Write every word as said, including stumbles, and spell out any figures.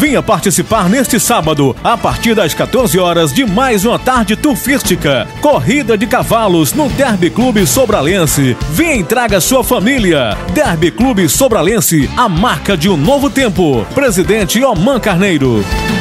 Venha participar neste sábado, a partir das quatorze horas, de mais uma tarde turfística. Corrida de cavalos no Derby Clube Sobralense. Venha e traga sua família. Derby Clube Sobralense, a marca de um novo tempo. Presidente Oman Carneiro.